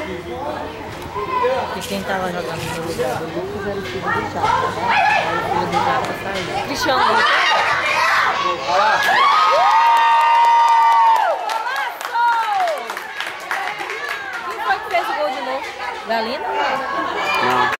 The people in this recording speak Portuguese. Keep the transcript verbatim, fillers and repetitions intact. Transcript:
E quem tava jogando no lugar do Lucas era o filho do Japa, né? Aí o filho do Japa saiu. Cristiano. Quem foi que fez o gol de novo? Galina? Não.